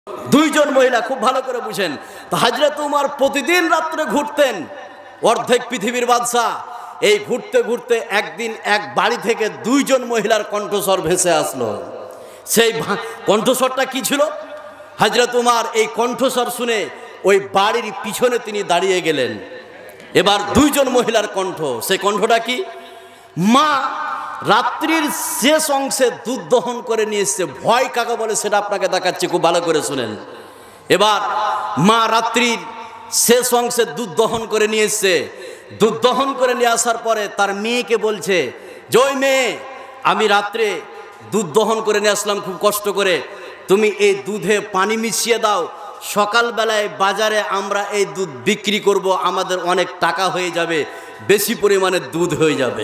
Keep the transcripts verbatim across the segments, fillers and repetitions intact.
দুইজন মহিলা, খুব ভালো করে বুঝেন। তো হযরত উমর প্রতিদিন রাত্রে ঘুরতেন, অর্ধেক পৃথিবীর বাদশা। এই ঘুরতে ঘুরতে একদিন এক বাড়ি থেকে দুইজন মহিলার কণ্ঠস্বর ভেসে আসলো। সেই কণ্ঠস্বরটা কি ছিল? হযরত উমর এই কণ্ঠস্বর শুনে ওই বাড়ির পিছনে তিনি দাঁড়িয়ে গেলেন। এবার দুইজন মহিলার কণ্ঠ, সেই কণ্ঠটা কি? মা রাত্রির শেষ অংশে দুধ দহন করে নিয়ে এসছে। ভয় কাকে বলে সেটা আপনাকে দেখাচ্ছি, খুব ভালো করে শুনেন। এবার মা রাত্রির শেষ অংশে দুধ দহন করে নিয়ে এসছে। দুধ দহন করে নিয়ে আসার পরে তার মেয়েকে বলছে, যে ওই মেয়ে, আমি রাত্রে দুধ দহন করে নিয়ে আসলাম খুব কষ্ট করে, তুমি এই দুধে পানি মিশিয়ে দাও, সকালবেলায় বাজারে আমরা এই দুধ বিক্রি করব, আমাদের অনেক টাকা হয়ে যাবে, বেশি পরিমাণে দুধ হয়ে যাবে।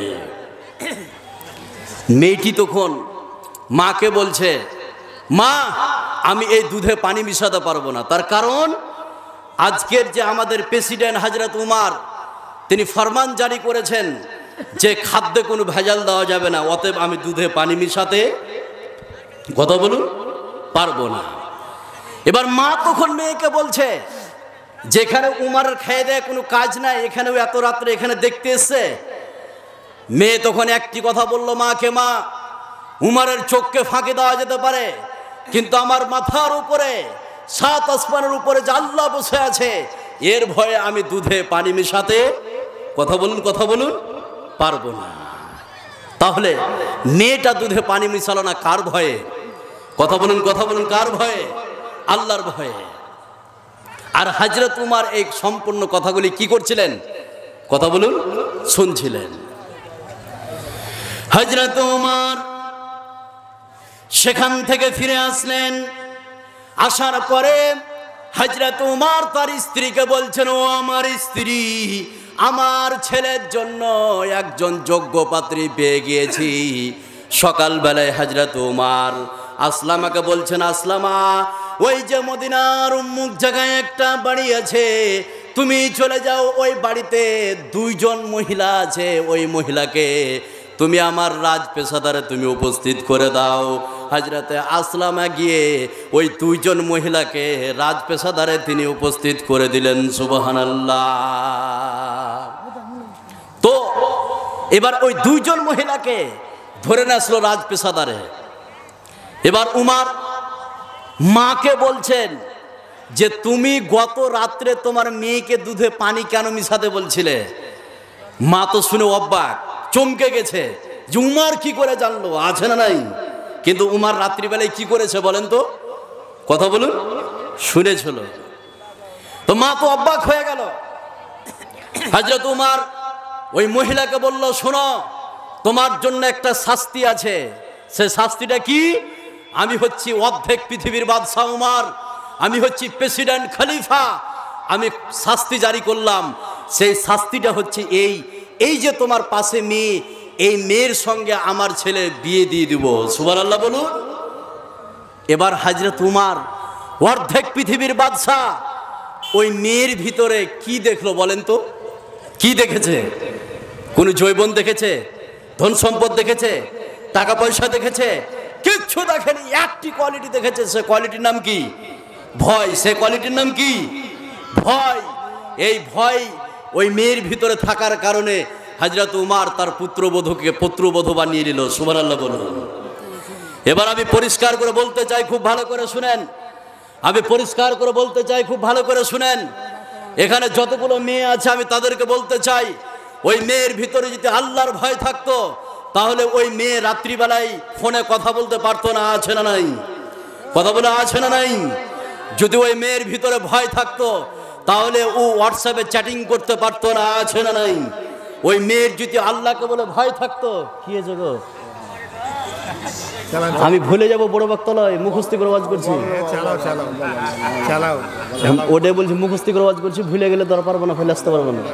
মেয়েটি তখন মাকে বলছে, মা আমি এই দুধে পানি মিশাতে পারবো না। তার কারণ আজকের যে আমাদের প্রেসিডেন্ট হযরত উমর, তিনি ফরমান জারি করেছেন যে খাদ্যে কোনো ভেজাল দেওয়া যাবে না, অতএব আমি দুধে পানি মিশাতে কথা বলুন পারবো না। এবার মা তখন মেয়েকে বলছে, যেখানে উমরের খেয়ে দেয় কোনো কাজ নাই, এখানেও এত রাত্রে এখানে দেখতে এসছে। মেয়ে তখন একটি কথা বলল মাকে, মা উমরের চোখকে ফাঁকি দেওয়া যেতে পারে, কিন্তু আমার মাথার উপরে সাত আসমানের উপরে যে আল্লাহ বসে আছে, এর ভয়ে আমি দুধে পানি মেশাতে কথা বলুন কথা বলুন পারবো না। তাহলে মেয়েটা দুধে পানি মিশালো না কার ভয়ে? কথা বলুন কথা বলুন কার ভয়ে? আল্লাহর ভয়ে। আর হযরত উমর এই সম্পূর্ণ কথাগুলি কি করছিলেন? কথা বলুন শুনছিলেন। হযরত উমর সেখান থেকে ফিরে আসলেন। আসার পরে হযরত উমর তার স্ত্রীকে বলছেন, ও আমার স্ত্রী, আমার ছেলের জন্য একজন যোগ্য পাত্রী পেয়ে গিয়েছি। সকালবেলায় হযরত উমর আসলামাকে বলছেন, আসলামা, ওই যে মদিনার উম্মুক জায়গায় একটা বাড়ি আছে, তুমি চলে যাও, ওই বাড়িতে দুইজন মহিলা আছে, ওই মহিলাকে তুমি আমার রাজপেশাদারে তুমি উপস্থিত করে দাও। হযরতে আসলামা গিয়ে ওই দুইজন মহিলাকে রাজপেশাদারে তিনি উপস্থিত করে দিলেন। সুবহানাল্লাহ। তো এবার ওই দুইজন মহিলাকে ধরে নিয়ে আসলো রাজপেশাদারে। এবার উমর মাকে বলছেন যে তুমি গত রাত্রে তোমার মেয়েকে দুধে পানি কেন মিশাতে বলছিলে? মা তো শুনে অবাক, চমকে গেছে যে উমর কি করে জানলো, আছে না নাই? কিন্তু উমর রাত্রিবেলায় কি করেছে বলেন তো? কথা বলুন শুনেছিল। তো মা তো অবাক হয়ে গেল। হযরত উমর ওই মহিলাকে বলল, শোনো, তোমার জন্য একটা শাস্তি আছে। সে শাস্তিটা কি? আমি হচ্ছি অর্ধেক পৃথিবীর বাদশা উমর, আমি হচ্ছি প্রেসিডেন্ট খলিফা, আমি শাস্তি জারি করলাম। সেই শাস্তিটা হচ্ছে এই এই যে তোমার পাশে মেয়ে, এই মেয়ের সঙ্গে আমার ছেলে বিয়ে দিয়ে দিব। সুবহানাল্লাহ বলুন। এবার হযরত উমর অর্ধেক পৃথিবীর বাদশা ওই মেয়ের ভিতরে কি দেখলো বলেন তো? কি দেখেছে? কোন যৌবন দেখেছে? ধন সম্পদ দেখেছে? টাকা পয়সা দেখেছে? কিচ্ছু দেখেনি। একটি কোয়ালিটি দেখেছে, সে কোয়ালিটির নাম কি? ভয়। সে কোয়ালিটির নাম কি? ভয়। এই ভয় ওই মেয়ের ভিতরে থাকার কারণে হযরত উমর তার পুত্রবধূকে পুত্রবধূ বানিয়ে নিল। সুবহানাল্লাহ বলুন। এবার আমি পরিষ্কার করে বলতে চাই, খুব ভালো করে শুনেন। আমি পরিষ্কার করে বলতে চাই, খুব ভালো করে শুনেন। এখানে যতগুলো মেয়ে আছে আমি তাদেরকে বলতে চাই, ওই মেয়ের ভিতরে যদি আল্লাহর ভয় থাকতো তাহলে ওই মেয়ে রাত্রিবেলায় ফোনে কথা বলতে পারতো না, আছে না নাই? কথা বলে আছে না নাই? যদি ওই মেয়ের ভিতরে ভয় থাকতো তাহলে ও হোয়াটসঅ্যাপে চ্যাটিং করতে পারতো না, আছে না নাই? ওই মেয়ের যদি আল্লাহকে বলে ভয় থাকতো, কি হয়েছে গো? আমি ভুলে যাবো, বড় বক্তা নয়, মুখস্থি করে ওয়াজ করছি। ওটাই বলছি, মুখস্থি করে ওয়াজ করছি, ভুলে গেলে তো আর পারবো না, ফেলে আসতে পারবো না।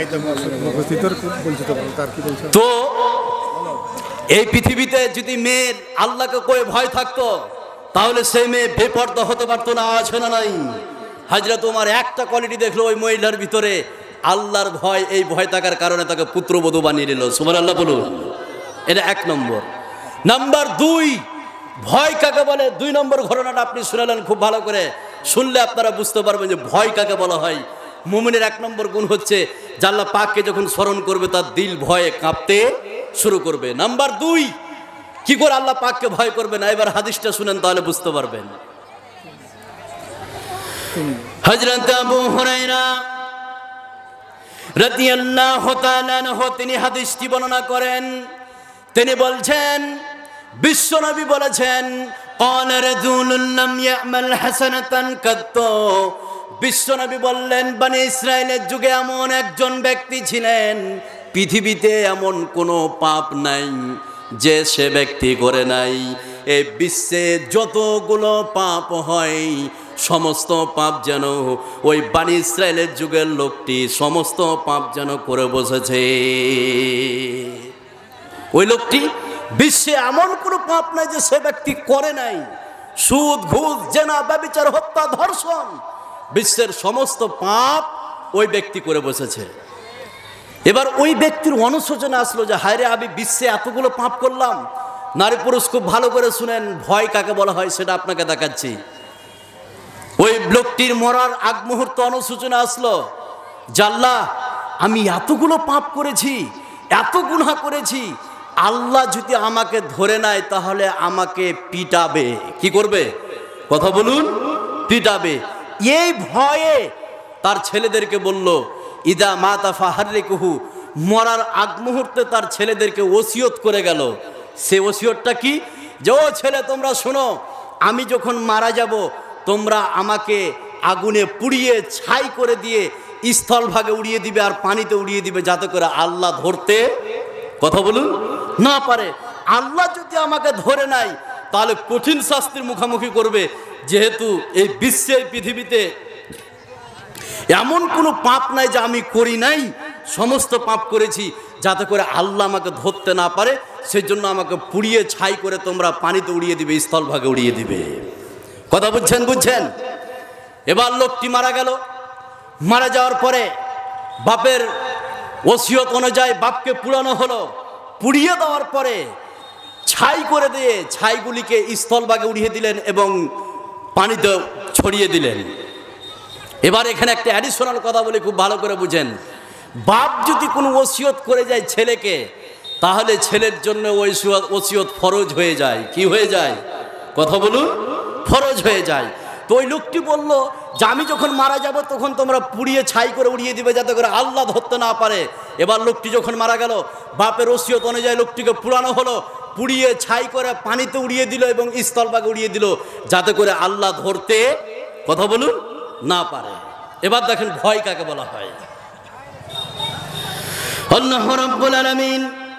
তো এই পৃথিবীতে যদি মেয়ের আল্লাহকে কয়ে ভয় থাকতো তাহলে সেই মেয়ে বেপরদা হতে পারতো না, আছে না নাই? হযরত উমর একটা কোয়ালিটি দেখলো ওই মহিলার ভিতরে, আল্লাহর ভয়। এই ভয় থাকার কারণে তাকে পুত্রবধূ বানিয়ে নিল। সুবহানাল্লাহ বলুন। এটা এক নম্বর। নাম্বার দুই, ভয় কাকে বলে দুই নম্বর ঘটনাটা আপনি শুনালেন খুব ভালো করে, শুনলে আপনারা বুঝতে পারবেন যে ভয় কাকে বলা হয়। মুমিনের এক নম্বর গুণ হচ্ছে যে আল্লাহ পাককে যখন স্মরণ করবে তার দিল ভয়ে কাঁপতে শুরু করবে। নাম্বার দুই, কি করে আল্লাহ পাককে ভয় করবে না, এবার হাদিসটা শুনেন তাহলে বুঝতে পারবেন। হযরত আবু হুরায়রা রাদিয়াল্লাহু তাআলা আনহু তিনি হাদিসটি বর্ণনা করেন। তিনি বলছেন বিশ্বনবী বলেছেন ক্বালা রাজুলুন লাম ইয়ামাল হাসানাতান কাত। বিশ্বনবী বললেন বনি ইসরাইলের যুগে এমন একজন ব্যক্তি ছিলেন, পৃথিবীতে এমন কোনো পাপ নাই যে সে ব্যক্তি করে নাই। এই বিশ্বে যতগুলো পাপ হয় সমস্ত পাপ যেন ওই বনি ইসরাইলের যুগের লোকটি সমস্ত পাপ যেন করে বসেছে। ওই লোকটি বিশ্বে এমন কোনো পাপ নাই যে সে ব্যক্তি করে নাই। সুদ, ঘুষ, জেনা, ব্যভিচার, হত্যা, ধর্ষণ, বিশ্বের সমস্ত পাপ ওই ব্যক্তি করে বসেছে। এবার ওই ব্যক্তির অনুশোচনা আসলো যে হায় রে, আমি বিশ্বে এতগুলো পাপ করলাম। নারী পুরুষ খুব ভালো করে শুনেন, ভয় কাকে বলা হয় সেটা আপনাকে দেখাচ্ছি। ওই লোকটির মরার আগ মুহূর্তে অনুশোচনা আসলো যে আল্লাহ, আমি এতগুলো পাপ করেছি, এত গুনাহ করেছি, আল্লাহ যদি আমাকে ধরে নেয় তাহলে আমাকে পিটাবে। কি করবে? কথা বলুন, পিটাবে। এই ভয়ে তার ছেলেদেরকে বলল ইদা মাতা ফাহারিকুহু, মরার আগ মুহূর্তে তার ছেলেদেরকে ওসিয়ত করে গেল। সে ওসিয়তটা কি? যে ও ছেলে, তোমরা শোনো, আমি যখন মারা যাব তোমরা আমাকে আগুনে পুড়িয়ে ছাই করে দিয়ে স্থলভাগে উড়িয়ে দিবে আর পানিতে উড়িয়ে দিবে, যাতে করে আল্লাহ ধরতে, কথা বলুন, না পারে। আল্লাহ যদি আমাকে ধরে নাই তাহলে কঠিন শাস্তির মুখোমুখি করবে, যেহেতু এই বিশ্বের পৃথিবীতে এমন কোনো পাপ নাই যে আমি করি নাই, সমস্ত পাপ করেছি, যাতে করে আল্লাহ আমাকে ধরতে না পারে। সেই জন্য আমাকে পুড়িয়ে ছাই করে তোমরা পানিতে উড়িয়ে দিবে, স্থলভাগে উড়িয়ে দিবে। কথা বুঝছেন? বুঝছেন? এবার লোকটি মারা গেল। মারা যাওয়ার পরে বাপের ওসিয়ত অনুযায়ী বাপকে পুড়ানো হলো। পুড়িয়ে দেওয়ার পরে ছাই করে দিয়ে ছাইগুলিকে স্থলভাগে উড়িয়ে দিলেন এবং পানিতে ছড়িয়ে দিলেন। এবার এখানে একটা অ্যাডিশনাল কথা বলে খুব ভালো করে বুঝেন। বাপ যদি কোনো ওসিয়ত করে যায় ছেলেকে, তাহলে ছেলের জন্য ওই ওসিয়ত ফরজ হয়ে যায়। কি হয়ে যায়? কথা বলুন, ফরজ হয়ে যায়। তো ওই লোকটি বলল যে আমি যখন মারা যাব তখন তোমরা পুড়িয়ে ছাই করে উড়িয়ে দিবে, যাতে করে আল্লাহ ধরতে না পারে। এবার লোকটি যখন মারা গেল, বাপের ওসিয়ত অনুযায়ী লোকটিকে পুরানো হলো, পুড়িয়ে ছাই করে পানিতে উড়িয়ে দিল এবং স্থলভাগে উড়িয়ে দিল, যাতে করে আল্লাহ ধরতে, কথা বলুন, না পারে। এবার দেখেন ভয় কাকে বলা হয়। আল্লাহ রাব্বুল আলামিন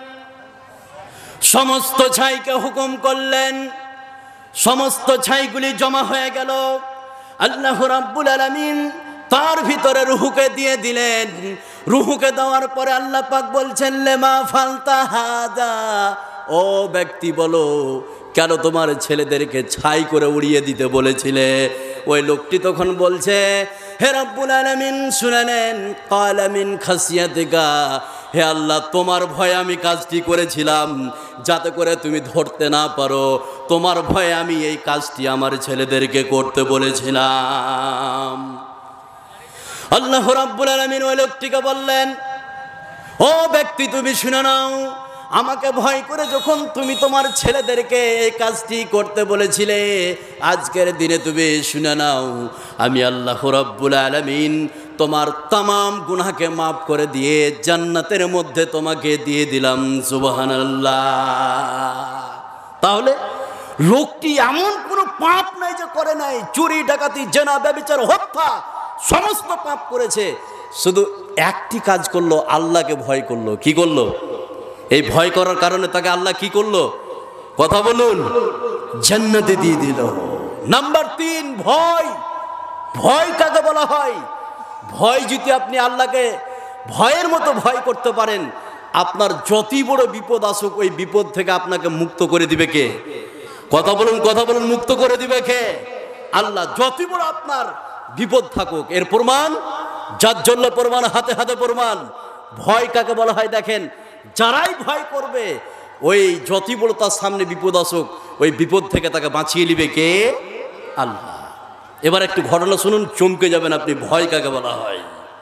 সমস্ত ছাইকে হুকুম করলেন, সমস্ত ছাইগুলি জমা হয়ে গেল। আল্লাহ রাব্বুল আলামিন তার ভিতরে রুহুকে দিয়ে দিলেন। রুহুকে দেওয়ার পরে আল্লাহ পাক বলছেন লেমা ফালতা হাদা, ও ব্যক্তি বলো, কেন তোমার ছেলেদেরকে ছাই করে উড়িয়ে দিতে বলেছিলে? ওই লোকটি তখন বলছে, হে রাব্বুল আলামিন শুনে নেন, ক্বালা মিন খাসিয়াতিকা, হে আল্লাহ, তোমার ভয়ে আমি কাজটি করেছিলাম, যাতে করে তুমি ধরতে না পারো। তোমার ভয়ে আমি এই কাজটি আমার ছেলেদেরকে করতে বলেছিলাম। আল্লাহ রাব্বুল আলামিন ওই লোকটিকে বললেন, ও ব্যক্তি, তুমি শুনে নাও, আমাকে ভয় করে যখন তুমি তোমার ছেলেদেরকে এই কাজটি করতে বলেছিলে, আজকের দিনে তুমি শুনে নাও, আমি আল্লাহ রাব্বুল আলামিন তোমার তামাম গুনাহকে মাফ করে দিয়ে জান্নাতের মধ্যে তোমাকে দিয়ে দিলাম। সুবহানাল্লাহ। তাহলে লোকটি এমন কোনো পাপ নাই যে করে নাই। চুরি, ডাকাতি, জেনা, ব্যভিচার, হত্যা, সমস্ত পাপ করেছে। শুধু একটি কাজ করলো, আল্লাহকে ভয় করলো। কি করলো? এই ভয় করার কারণে তাকে আল্লাহ কি করলো? কথা বলুন, জান্নাতে দিয়ে দিল। নাম্বার তিন, ভয়। ভয় কাকে বলা হয়? ভয় যদি আপনি আল্লাহকে ভয়ের মতো ভয় করতে পারেন, আপনার যতই বড় বিপদ আসুক ওই বিপদ থেকে আপনাকে মুক্ত করে দিবে কে? কথা বলুন, কথা বলুন, মুক্ত করে দিবে কে? আল্লাহ। যতই বড় আপনার বিপদ থাকুক, এর প্রমাণ জাজ্জল্য প্রমাণ, হাতে হাতে প্রমাণ। ভয় কাকে বলা হয় দেখেন, যারাই ভয় করবে ওই যতই বড় তার সামনে বিপদ আসুক ওই বিপদ থেকে তাকে বাঁচিয়ে নিবে কে? আল্লাহ। এবার একটু ঘটনা শুনুন, চমকে যাবেন আপনি, ভয় কাকে বলা হয়।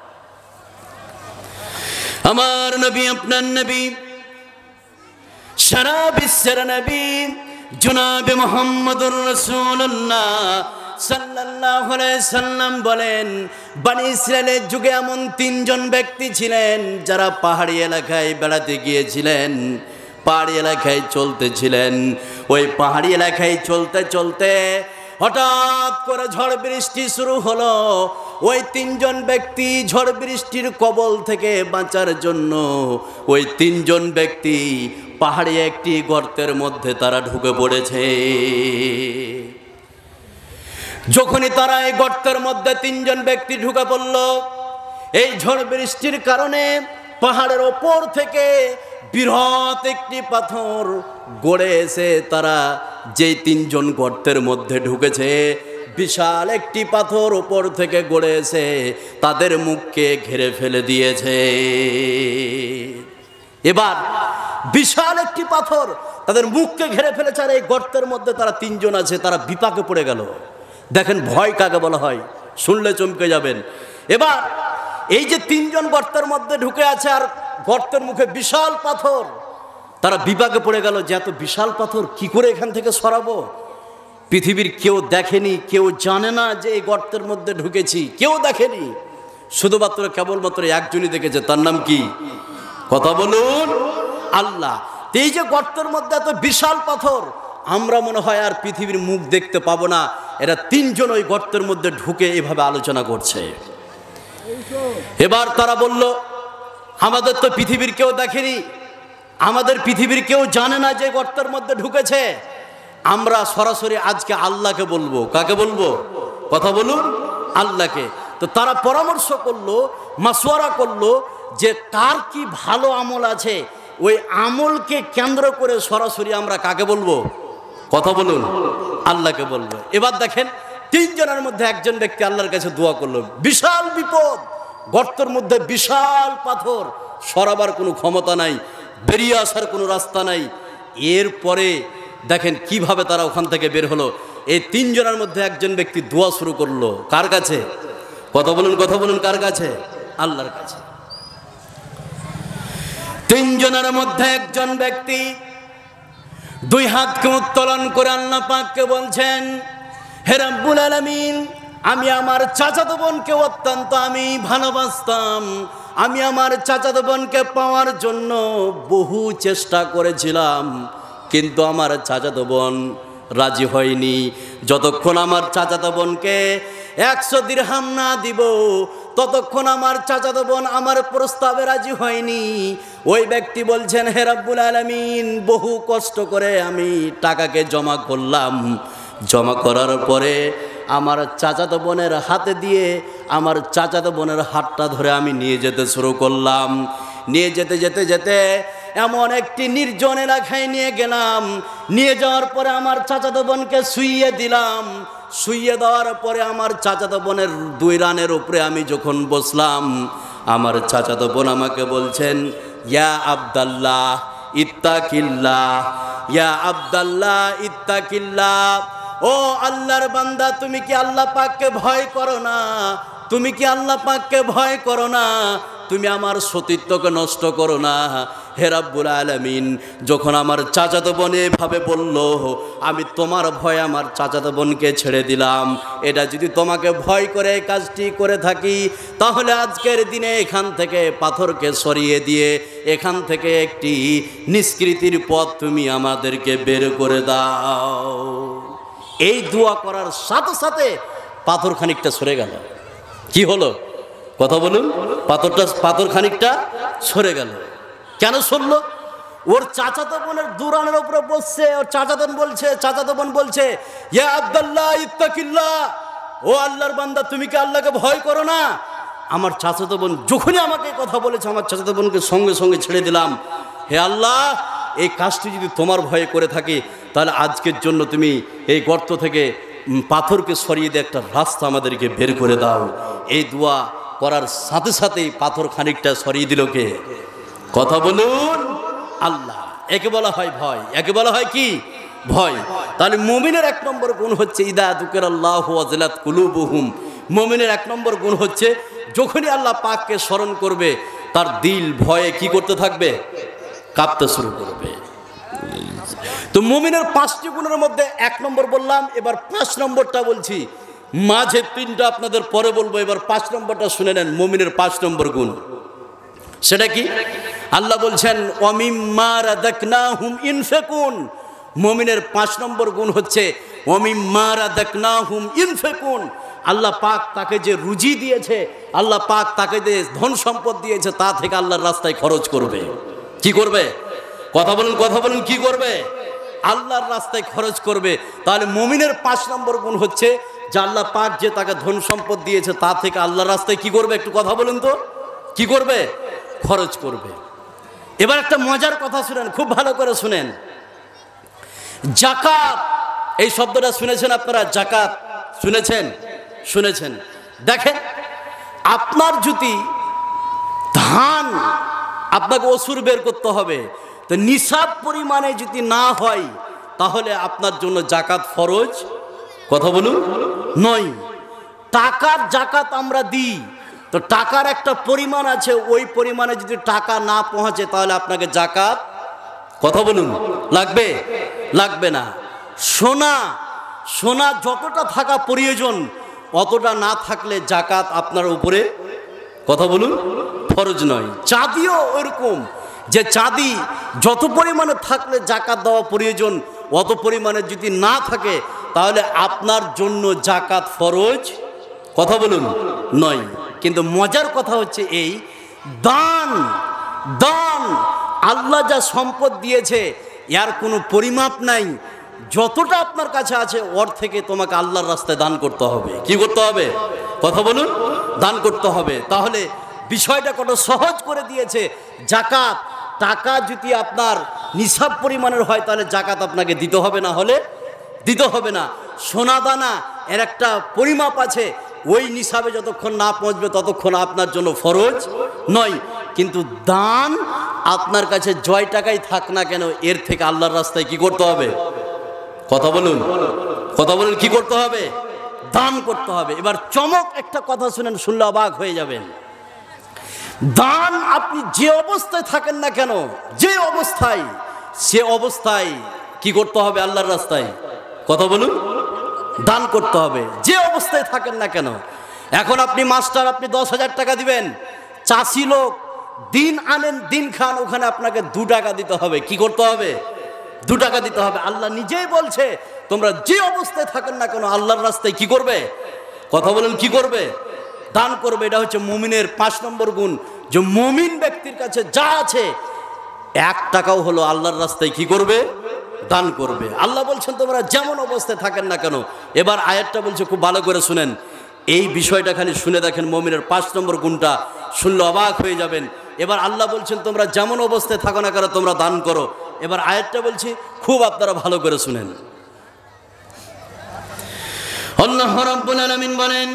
আমার নবী, আপনার নবী, সারা বিশ্বের নবী জনাবে মুহাম্মদুর রাসূলুল্লাহ সাল্লাল্লাহু আলাইহি সাল্লাম বলেন, বনি ইসরাইলের যুগে এমন তিনজন ব্যক্তি ছিলেন যারা পাহাড়ি এলাকায় বেড়াতে গিয়েছিলেন, পাহাড়ি এলাকায় চলতেছিলেন। ওই পাহাড়ি এলাকায় চলতে চলতে হঠাৎ করে ঝড় বৃষ্টি শুরু হলো। ওই তিনজন ব্যক্তি ঝড় বৃষ্টির কবল থেকে বাঁচার জন্য ওই তিনজন ব্যক্তি পাহাড়ি একটি গর্তের মধ্যে তারা ঢুকে পড়েছে। যখনই তারা এই গর্তের মধ্যে তিনজন ব্যক্তি ঢুকে পড়ল, এই ঝড় বৃষ্টির কারণে পাহাড়ের ওপর থেকে বৃহৎ একটি পাথর গড়ে এসে তারা যেই তিনজন গর্তের মধ্যে ঢুকেছে, বিশাল একটি পাথর ওপর থেকে গড়ে এসে তাদের মুখকে ঘিরে ফেলে দিয়েছে। এবার বিশাল একটি পাথর তাদের মুখকে ঘিরে ফেলেছে, আর এই গর্তের মধ্যে তারা তিনজন আছে, তারা বিপাকে পড়ে গেল। দেখেন ভয় কাকে বলা হয়, শুনলে চমকে যাবেন। এবার এই যে তিনজন গর্তের মধ্যে ঢুকে আছে আর গর্তের মুখে বিশাল পাথর, তারা বিপাকে পড়ে গেল যে এত বিশাল পাথর কি করে এখান থেকে সরাবো। পৃথিবীর কেউ দেখেনি, কেউ জানে না যে এই গর্তের মধ্যে ঢুকেছি, কেউ দেখেনি, শুধুমাত্র কেবলমাত্র একজনই দেখেছে, তার নাম কি? কথা বলুন, আল্লাহ। এই যে গর্তের মধ্যে এত বিশাল পাথর, আমরা মনে হয় আর পৃথিবীর মুখ দেখতে পাবো না। এরা তিনজন ওই গর্তের মধ্যে ঢুকে এভাবে আলোচনা করছে। এবার তারা বলল, আমাদের তো পৃথিবীর কেউ দেখেনি, আমাদের পৃথিবীর কেউ জানে না যে গর্তের মধ্যে ঢুকেছে, আমরা সরাসরি আজকে আল্লাহকে বলবো। কাকে বলবো? কথা বলুন, আল্লাহকে। তো তারা পরামর্শ করলো, মাসওয়ারা করলো যে কার কি ভালো আমল আছে, ওই আমলকে কেন্দ্র করে সরাসরি আমরা কাকে বলবো? কথা বলুন, আল্লাহকে বলবো। এবার দেখেন তিনজনের মধ্যে একজন ব্যক্তি আল্লাহর কাছে দোয়া করলো, বিশাল বিপদ, গর্তের মধ্যে বিশাল পাথর, সরাবার কোনো ক্ষমতা নাই, বেরিয়ে আসার কোনো রাস্তা নাই। এরপরে দেখেন কিভাবে তারা ওখান থেকে বের হলো। এই তিনজনের মধ্যে একজন ব্যক্তি দোয়া শুরু করলো, কার কাছে? কথা বলুন, কথা বলুন, কার কাছে? আল্লাহর কাছে। তিনজনের মধ্যে একজন ব্যক্তি দুই হাতকে উত্তোলন করে আল্লাহ পাককে বলছেন, হে রব্বুল আলামিন, আমি আমার চাচাতো বোনকে অত্যন্ত আমি ভালোবাসতাম, আমি আমার চাচাতো বোনকে পাওয়ার জন্য বহু চেষ্টা করেছিলাম, কিন্তু আমার চাচাতো বোন রাজি হয়নি। যতক্ষণ আমার চাচাতো বোনকে একশো দিরহাম না দিব ততক্ষণ আমার চাচাতো বোন আমার প্রস্তাবে রাজি হয়নি। ওই ব্যক্তি বলছেন, হে রব্বুল আলামিন, বহু কষ্ট করে আমি টাকাকে জমা করলাম, জমা করার পরে আমার চাচাতো বোনের হাতে দিয়ে আমার চাচাতো বোনের হাতটা ধরে আমি নিয়ে যেতে শুরু করলাম। নিয়ে যেতে যেতে যেতে এমন একটি নির্জন এলাকায় নিয়ে গেলাম। নিয়ে যাওয়ার পরে আমার চাচাতো বোনকে শুইয়ে দিলাম। শুইয়ে দেওয়ার পরে আমার চাচাতো বোনের দুই রানের উপরে আমি যখন বসলাম, আমার চাচাতো বোন আমাকে বলছেন, ইয়া আব্দাল্লাহ ইত্তাকিল্লাহ, ইয়া আব্দাল্লাহ ইত্তাকিল্লাহ, ও আল্লাহর বান্দা, তুমি কি আল্লাহ পাককে ভয় করো না? তুমি কি আল্লাহ পাককে ভয় করো না? তুমি আমার সতীত্বকে নষ্ট করো না। হে রব্বুল আলামিন, যখন আমার চাচাতো বোন এভাবে বলল, আমি তোমার ভয়ে আমার চাচাতো বোনকে ছেড়ে দিলাম। এটা যদি তোমাকে ভয় করে এই কাজটি করে থাকি, তাহলে আজকের দিনে এখান থেকে পাথরকে সরিয়ে দিয়ে এখান থেকে একটি নিষ্কৃতির পথ তুমি আমাদেরকে বের করে দাও। এই দোয়া করার সাথে সাথে পাথর খানিকটা সরে গেল। কি হলো? কথা বলুন, পাথরটা পাথর খানিকটা সরে গেল। কেন সরলো? ওর চাচাতো বোনের দুরানের উপরে বসছে, ওর চাচাতো বোন বলছে, চাচাতো বোন বলছে, ইয়া আব্দাল্লাহ ইত্তাকিল্লাহ, ও আল্লাহর বান্দা, তুমি কি আল্লাহকে ভয় করো না? আমার চাচাতো বোন যখনই আমাকে কথা বলেছে, আমার চাচাতো বোনকে সঙ্গে সঙ্গে ছেড়ে দিলাম। হে আল্লাহ, এই কাজটি যদি তোমার ভয়ে করে থাকি, তাহলে আজকের জন্য তুমি এই গর্ত থেকে পাথরকে সরিয়ে দিয়ে একটা রাস্তা আমাদেরকে বের করে দাও। এই দোয়া করার সাথে সাথেই পাথর খানিকটা সরিয়ে দিল কে? কথা বলুন, আল্লাহ। একে বলা হয় ভয়, একে বলা হয় কি ভয়। তাহলে মুমিনের এক নম্বর গুণ হচ্ছে ইদা যুকিরাল্লাহু ওয়াজিলাত কুলুবুহুম, মুমিনের এক নম্বর গুণ হচ্ছে যখনই আল্লাহ পাককে স্মরণ করবে তার দিল ভয়ে কি করতে থাকবে, কাঁপতে শুরু করবে। তো মুমিনের পাঁচটি গুণের মধ্যে এক নম্বর বললাম, এবার পাঁচ নম্বরটা বলছি, মাঝে তিনটা আপনাদের পরে বলবো, এবার পাঁচ নম্বরটা শুনে নেন। মুমিনের পাঁচ নম্বর গুণ সেটা কি? আল্লাহ বলছেন ওয়ামিম্মা রাযাকনাহুম ইনফিকুন, মুমিনের পাঁচ নম্বর গুণ হচ্ছে ওয়ামিম্মা রাযাকনাহুম ইনফিকুন। আল্লাহ পাক তাকে যে রুজি দিয়েছে, আল্লাহ পাক তাকে যে ধন সম্পদ দিয়েছে, তা থেকে আল্লাহর রাস্তায় খরচ করবে। কি করবে? কথা বলুন, কথা বলুন, কি করবে? আল্লাহর রাস্তায় খরচ করবে। তাহলে মুমিনের পাঁচ নম্বর গুণ হচ্ছে যে আল্লাহ পাক যে তাকে ধন সম্পদ দিয়েছে তা থেকে আল্লাহর রাস্তায় কি করবে? একটু কথা বলুন তো, কি করবে? খরচ করবে। এবার একটা মজার কথা শুনেন, খুব ভালো করে শুনেন। যাকাত, এই শব্দটা শুনেছেন আপনারা? যাকাত শুনেছেন? শুনেছেন। দেখেন, আপনার যদি ধান, আপনাকে অসুর বের করতে হবে, তো নিসাব পরিমাণে যদি না হয় তাহলে আপনার জন্য যাকাত ফরজ, কথা বলুন, নয়। টাকার যাকাত আমরা দিই, তো টাকার একটা পরিমাণ আছে, ওই পরিমাণে যদি টাকা না পৌঁছে তাহলে আপনাকে যাকাত, কথা বলুন, লাগবে, লাগবে না। সোনা, সোনা যতটা থাকা প্রয়োজন অতটা না থাকলে যাকাত আপনার উপরে, কথা বলুন, ফরজ নয়। চাঁদিও ওরকম, যে চাঁদি যত পরিমাণে থাকলে যাকাত দেওয়া প্রয়োজন অত পরিমাণে যদি না থাকে তাহলে আপনার জন্য যাকাত ফরজ, কথা বলুন, নয়। কিন্তু মজার কথা হচ্ছে এই, দান, দান আল্লাহ যা সম্পদ দিয়েছে এর কোনো পরিমাপ নাই। যতটা আপনার কাছে আছে ওর থেকে তোমাকে আল্লাহর রাস্তায় দান করতে হবে। কি করতে হবে? কথা বলুন, দান করতে হবে। তাহলে বিষয়টা কত সহজ করে দিয়েছে। যাকাত, টাকা যদি আপনার নিসাব পরিমাণের হয় তাহলে যাকাত আপনাকে দিতে হবে, না হলে দিতে হবে না। সোনা দানা এর একটা পরিমাপ আছে, ওই নিসাবে যতক্ষণ না পৌঁছবে ততক্ষণ আপনার জন্য ফরজ নয়। কিন্তু দান আপনার কাছে জয় টাকাই থাক না কেন, এর থেকে আল্লাহর রাস্তায় কি করতে হবে? কথা বলুন, কথা বলুন, কি করতে হবে? দান করতে হবে। এবার চমক একটা কথা শুনেন, শুনলে অবাক হয়ে যাবেন। দান আপনি যে অবস্থায় থাকেন না কেন, যে অবস্থায়, সে অবস্থায় কি করতে হবে? আল্লাহর রাস্তায়, কথা বলুন, দান করতে হবে। যে অবস্থায় থাকেন না কেন। এখন আপনি মাস্টার, আপনি দশ হাজার টাকা দিবেন, চাষি লোক দিন আনেন দিন খান, ওখানে আপনাকে দু টাকা দিতে হবে। কি করতে হবে? দু টাকা দিতে হবে। আল্লাহ নিজেই বলছে তোমরা যে অবস্থায় থাকেন না কেন আল্লাহর রাস্তায় কি করবে? কথা বলেন, কি করবে? দান করবে। এটা হচ্ছে মুমিনের পাঁচ নম্বর গুণ, যে মুমিন ব্যক্তির কাছে যা আছে এক টাকাও হলো আল্লাহর রাস্তায় কি করবে? দান করবে। আল্লাহ বলছেন তোমরা যেমন অবস্থায় থাকেন না কেন। এবার আয়াতটা বলছে, খুব ভালো করে শুনেন, এই বিষয়টা খালি শুনে দেখেন, মুমিনের পাঁচ নম্বর গুণটা শুনলে অবাক হয়ে যাবেন। এবার আল্লাহ বলছেন তোমরা যেমন অবস্থায় থাকো না কেন তোমরা দান করো। এবার আয়াতটা বলছি, খুব আপনারা ভালো করে শুনেন। আল্লাহ রাব্বুল আলামিন বলেন,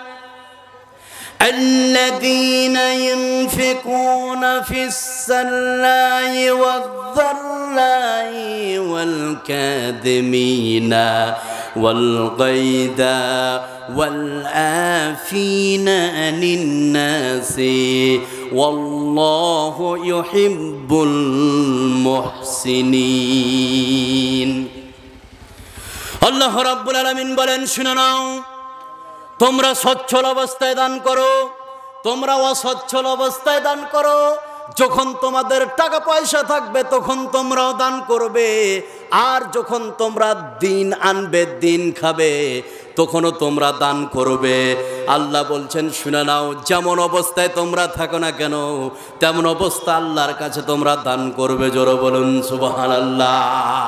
الذين ينفقون في السراء والضراء والكاظمين والغيظ والعافين عن الناس والله يحب المحسنين। আল্লাহ রাব্বুল আলামিন বলেন, শুনে নাও, তোমরা সচ্ছল অবস্থায় দান করো, তোমরা অসচ্ছল অবস্থায় দান করো। যখন তোমাদের টাকা পয়সা থাকবে তখন তোমরাও দান করবে, আর যখন তোমরা দিন আনবে, দিন খাবে, তখনও তোমরা দান করবে। আল্লাহ বলছেন শুনে নাও, যেমন অবস্থায় তোমরা থাকো না কেন তেমন অবস্থা আল্লাহর কাছে তোমরা দান করবে। জোরে বলুন সুবহানাল্লাহ।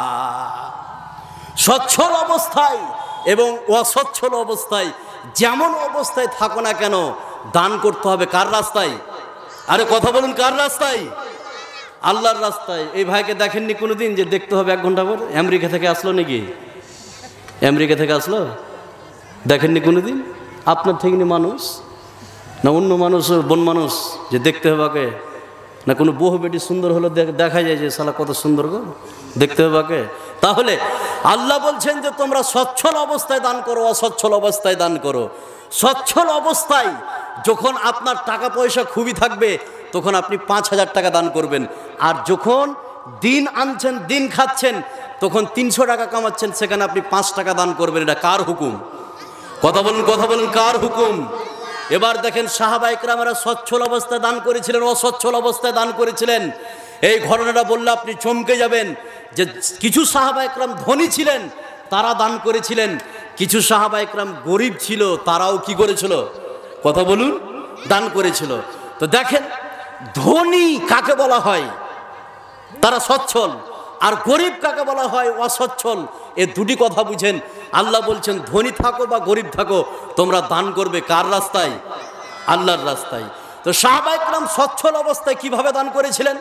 সচ্ছল অবস্থায় এবং অসচ্ছল অবস্থায় যেমন অবস্থায় থাকো না কেন দান করতে হবে। কার রাস্তায়? আরে কথা বলুন, কার রাস্তায়? আল্লাহর রাস্তায়। এই ভাইকে দেখেননি কোনোদিন যে দেখতে হবে এক ঘন্টা পর? আমেরিকা থেকে আসলো নাকি? আমেরিকা থেকে আসলো? দেখেননি কোনোদিন? আপনার থেকে মানুষ না অন্য মানুষ, বন মানুষ, যে দেখতে হবে ওকে? না কোনো বহু বেটি সুন্দর হলো দেখা যায় যে শালা কত সুন্দর গো দেখতে হবে। তাহলে আল্লাহ বলছেন যে তোমরা সচ্ছল অবস্থায় দান করো, অসচ্ছল অবস্থায় দান করো। সচ্ছল অবস্থায় যখন আপনার টাকা পয়সা খুবই থাকবে তখন আপনি পাঁচ হাজার টাকা দান করবেন, আর যখন দিন আনছেন দিন খাচ্ছেন তখন তিনশো টাকা কামাচ্ছেন সেখানে আপনি পাঁচ টাকা দান করবেন। এটা কার হুকুম? কথা বলুন, কথা বলুন, কার হুকুম? এবার দেখেন সাহাবা ইকরামরা সচ্ছল অবস্থায় দান করেছিলেন, অসচ্ছল অবস্থায় দান করেছিলেন। এই ঘটনাটা বললে আপনি চমকে যাবেন যে কিছু সাহাবা ইকরাম ধনী ছিলেন, তারা দান করেছিলেন, কিছু সাহাবা ইকরাম গরিব ছিল, তারাও কি করেছিল? কথা বলুন, দান করেছিল। তো দেখেন ধনী কাকে বলা হয়? তারা সচ্ছল। আর গরিব কাকে বলা হয়? অসচ্ছল। এ দুটি কথা বুঝেন। আল্লাহ বলছেন ধনী থাকো বা গরিব থাকো তোমরা দান করবে কার রাস্তায়? আল্লাহর রাস্তায়। তো সাহাবা ইকরাম সচ্ছল অবস্থায় কিভাবে দান করেছিলেন?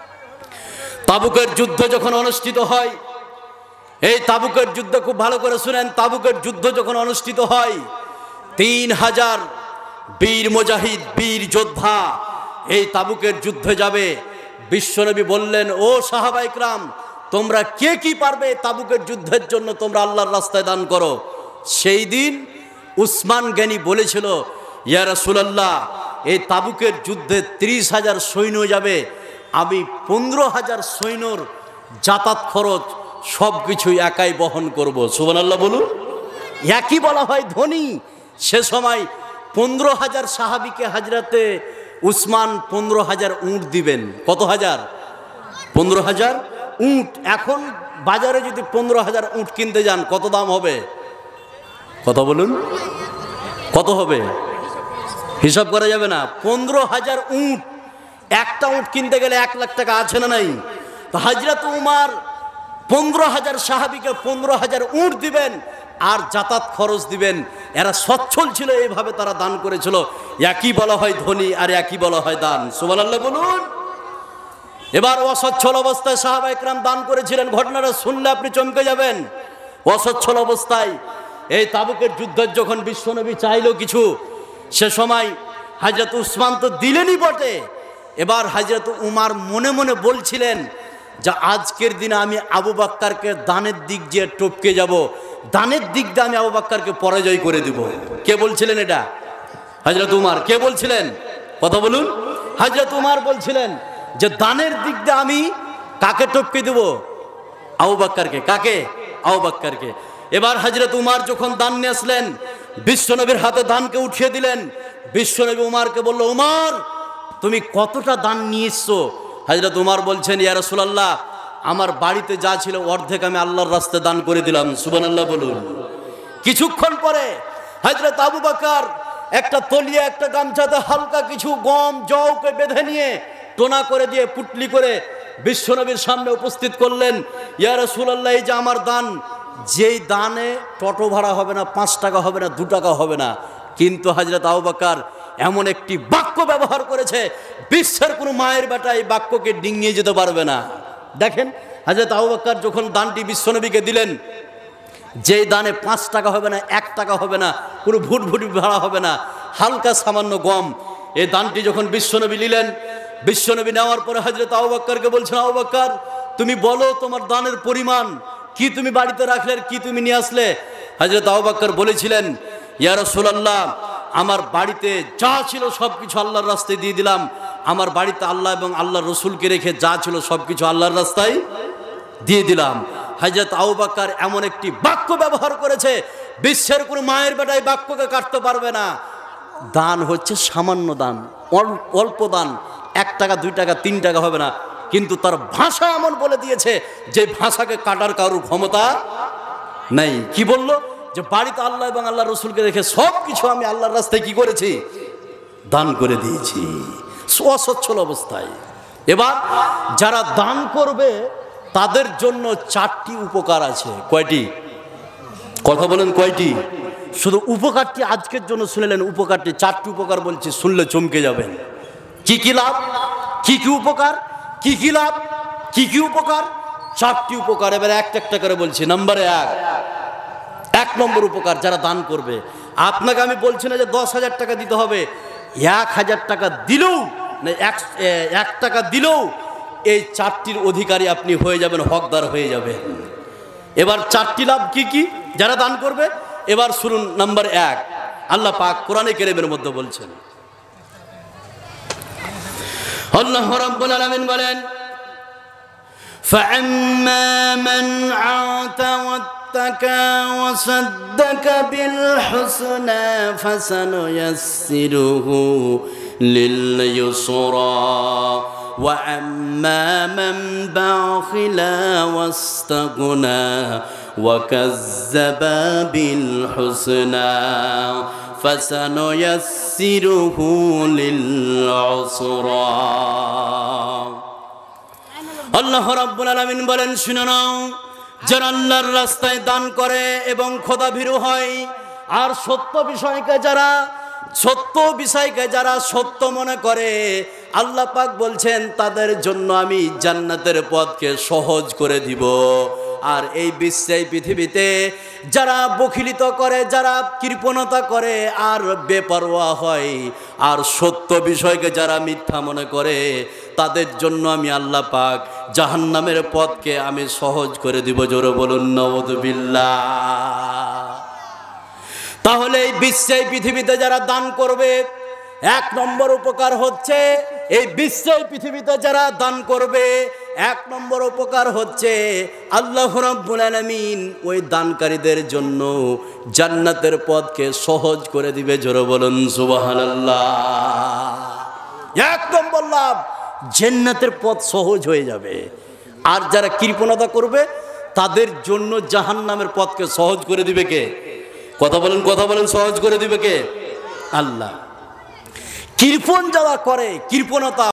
তাবুকের যুদ্ধ যখন অনুষ্ঠিত হয়, এই তাবুকের যুদ্ধ খুব ভালো করে শুনেন, তাবুকের যুদ্ধ যখন অনুষ্ঠিত হয় তিন হাজার বীর মুজাহিদ, বীর যোদ্ধা এই তাবুকের যুদ্ধে যাবে। বিশ্বনবী বললেন, ও সাহাবা ইকরাম তোমরা কে কি পারবে তাবুকের যুদ্ধের জন্য তোমরা আল্লাহর রাস্তায় দান করো। সেই দিন উসমান গনি বলেছিল, ইয়া রাসূলুল্লাহ এই তাবুকের যুদ্ধে ত্রিশ হাজার সৈন্য যাবে, আমি পনেরো হাজার সৈন্যর যাতায়াত খরচ সব কিছুই একাই বহন করব। সুবহানাল্লাহ বলুন। একই বলা হয় ধনী। সে সময় পনেরো হাজার সাহাবিকে হাজরাতে উসমান পনেরো হাজার উঁট দিবেন। কত হাজার? পনেরো হাজার উঁট। এখন বাজারে যদি পনেরো হাজার উঁট কিনতে যান কত দাম হবে? কথা বলুন, কত হবে? হিসাব করা যাবে না। পনেরো হাজার উঁট, একটা উঁট কিনতে গেলে এক লাখ টাকা আছে না নাই? তো হযরত উমর পনেরো হাজার সাহাবিকে পনেরো হাজার উঁট দিবেন আর যাতায়াত খরচ দিবেন। এরা সচ্ছল ছিল, এইভাবে তারা দান করেছিল। একই বলা হয় ধনী আর একই বলা হয় দান। সুবহানাল্লাহ বলুন। এবার অসচ্ছল অবস্থায় সাহাবা ইকরাম দান করেছিলেন। ঘটনাটা শুনলে আপনি চমকে যাবেন। অসচ্ছল অবস্থায় এই তাবুকের যুদ্ধের যখন বিশ্বনবী চাইলো কিছু, সে সময় হযরত উসমান তো দিলেনই বটে, এবার হযরত উমর মনে মনে বলছিলেন যে আজকের দিনে আমি আবু বকরকে দানের দিক দিয়ে টপকে যাব, দানের দিক দিয়ে আমি আবু বকরকে পরাজয় করে দিব। কে বলছিলেন এটা? হযরত উমর। কে বলছিলেন? কথা বলুন। হযরত উমর বলছিলেন যে দানের দিক দিয়ে আমি কাকে টপকে দেব? আবু বকরকে। কাকে? আবু বকরকে। এবার হযরত উমর যখন দান নিয়ে আসলেন, বিশ্বনবীর হাতে দানকে উঠিয়ে দিলেন। বিশ্বনবী উমরকে বলল, উমর তুমি কতটা দান নিয়ে এসছো? হযরত উমর বলছেন, ইয়া রাসূলুল্লাহ আমার বাড়িতে যা ছিল অর্ধেক আমি আল্লাহর রাস্তায় দান করে দিলাম। সুবহানাল্লাহ বলুন। কিছুক্ষণ পরে হযরত আবু বকর একটা তলিয়া একটা গামছাতে হালকা কিছু গম জওকে বেঁধে নিয়ে টোনা করে দিয়ে পুটলি করে বিশ্বনবীর সামনে উপস্থিত করলেন। ইয়া রাসূলুল্লাহ এই যে আমার দান, যেই দানে টোটো ভাড়া হবে না, পাঁচ টাকা হবে না, দু টাকা হবে না, কিন্তু হযরত আবু বকর এমন একটি বাক্য ব্যবহার করেছে বিশ্বের কোনো মায়ের বেটা এই বাক্যকে ডিঙিয়ে যেতে পারবে না। দেখেন হযরত আবু বকর যখন দানটি বিশ্বনবীকে দিলেন, যেই দানে পাঁচ টাকা হবে না, এক টাকা হবে না, কোনো ভুটভুটি ভাড়া হবে না, হালকা সামান্য গম, এই দানটি যখন বিশ্বনবী নিলেন, বিশ্বনবী নেওয়ার পরে হযরত আবু বকরকে বলছেন, আবু বকর তুমি বলো তোমার দানের পরিমাণ কি, তুমি বাড়িতে রাখলে কি তুমি নিয়ে আসলে? হযরত আবু বকর বলেছিলেন, ইয়া রাসূলুল্লাহ আমার বাড়িতে যা ছিল সব কিছু আল্লাহর রাস্তায় দিয়ে দিলাম। আমার বাড়িতে আল্লাহ এবং আল্লাহর রসুলকে রেখে যা ছিল সব কিছু আল্লাহর রাস্তায় দিয়ে দিলাম। হযরত আবু বকর এমন একটি বাক্য ব্যবহার করেছে বিশ্বের কোনো মায়ের বেটায় বাক্যকে কাটতে পারবে না। দান হচ্ছে সামান্য দান, অল্প দান, এক টাকা দুই টাকা তিন টাকা হবে না, কিন্তু তার ভাষা এমন বলে দিয়েছে যে ভাষাকে কাটার কারোর ক্ষমতা নাই। কি বলল? যে বাড়িতে আল্লাহ এবং আল্লাহ রসুলকে রেখে সব কিছু আমি আল্লাহর রাস্তায় কি করেছি? দান করে দিয়েছি, অসচ্ছল অবস্থায়। এবার যারা দান করবে তাদের জন্য চারটি উপকার আছে। কয়টি? কথা বলেন কয়টি? শুধু উপকারটি আজকের জন্য শুনলেন, উপকারটি চারটি উপকার বলছি, শুনলে চমকে যাবেন। কি কি লাভ, কি কি উপকার, কি কি লাভ, কি কি উপকার? চারটি উপকার। এবার একটা একটা করে বলছি। নম্বরে এক এক নম্বর উপকার, যারা দান করবে, আপনাকে আমি বলছি না যে দশ হাজার টাকা দিতে হবে, এক হাজার টাকা দিলেও না এক এক টাকা দিলেও এই চারটির অধিকারী আপনি হয়ে যাবেন, হকদার হয়ে যাবেন। এবার চারটি লাভ কি কি যারা দান করবে? এবার শুনুন, নাম্বার এক, আল্লাহ পাক কোরআনে কারীমের মধ্যে বলছেন, আল্লাহ রাব্বুল আলামিন বলেন, فَأَمَّا مَنْ أَعْطَى وَاتَّقَى وَصَدَّقَ بِالْحُسْنَى فَسَنُيَسِّرُهُ لِلْيُسْرَى وَأَمَّا مَنْ بَخِلَ وَاسْتَغْنَى وَكَذَّبَ بِالْحُسْنَى فَسَنُيَسِّرُهُ لِلْعُسْرَى। আল্লাহ রাব্বুল আলামিন বলেন, শুনে নাও, যারা আল্লাহর রাস্তায় দান করে এবং খোদাভীরু হয়, আর সত্য বিষয়কে যারা সত্য বিষয়কে যারা সত্য মনে করে, আল্লাহ পাক বলছেন তাদের জন্য আমি জান্নাতের পথকে সহজ করে দিব। আর এই বিশ্বে পৃথিবীতে যারা বখিলিত করে, যারা কৃপণতা করে আর বেপরোয়া হয়, আর সত্য বিষয়কে যারা মিথ্যা মনে করে, তাদের জন্য আমি আল্লাহ পাক জাহান্নামের পথকে আমি সহজ করে দিব। জোরে বলুন নাউযুবিল্লাহ। তাহলে এই বিশ্বে পৃথিবীতে যারা দান করবে, এক নম্বর উপকার হচ্ছে, এই বিশ্বে পৃথিবীতে যারা দান করবে এক নম্বর উপকার হচ্ছে আল্লাহ রাব্বুল আলামিন ওই দানকারীদের জন্য জান্নাতের পথকে সহজ করে দিবে। জোরে বলুন সুবহানাল্লাহ। এক নম্বর লাভ, জান্নাতের পথ সহজ হয়ে যাবে। আর যারা কৃপণতা করবে তাদের জন্য জাহান্নামের পথকে সহজ করে দিবে কে? কথা বলেন, কথা বলেন, সহজ করে দিবে কে? আল্লাহ। কৃপণ যারা করে, কৃপণতা